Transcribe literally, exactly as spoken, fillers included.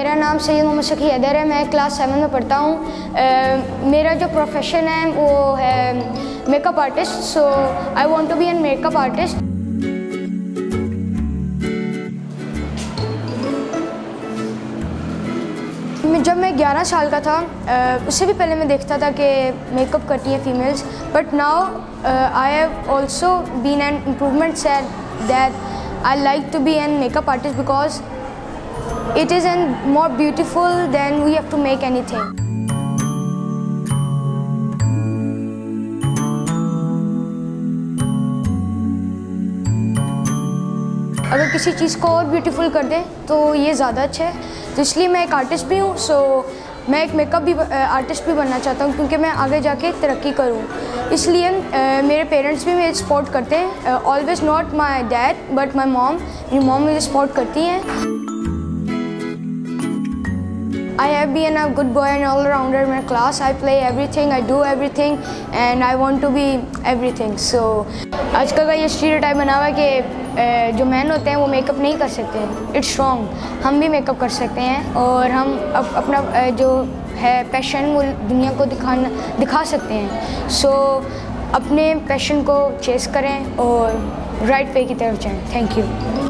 मेरा नाम सैयद मोहम्मद सखी है, मैं क्लास सेवन में पढ़ता हूँ। मेरा जो प्रोफेशन है वो है makeup artist, so I want to be an makeup artist. जब मैं ग्यारह साल का था, उससे भी पहले मैं देखता था कि मेकअप करती हैं females, but now I have also been an improvement said that I like to be an makeup artist because it is and more beautiful than we have to make anything. अगर किसी चीज़ को और beautiful कर दें तो ये ज़्यादा अच्छा है, तो इसलिए मैं एक आर्टिस्ट भी हूँ। सो मैं एक मेकअप भी आर्टिस्ट भी बनना चाहता हूँ क्योंकि मैं आगे जाके तरक्की करूँ। इसलिए uh, मेरे पेरेंट्स भी मेरे सपोर्ट करते हैं। Always not my dad but my mom, मेरी मॉम मुझे सपोर्ट करती हैं। I have been a good boy and all-rounder in my class. I play everything, I do everything, and I want to be everything. So, आजकल का ये stereotype बना हुआ है कि जो मैन होते हैं वो मेकअप नहीं कर सकते हैं। It's wrong. हम भी मेकअप कर सकते हैं और हम अप, अपना जो है पैशन वो दुनिया को दिखाना दिखा सकते हैं। So, अपने पैशन को चेस करें और राइट पे की तरफ जाएं। Thank you.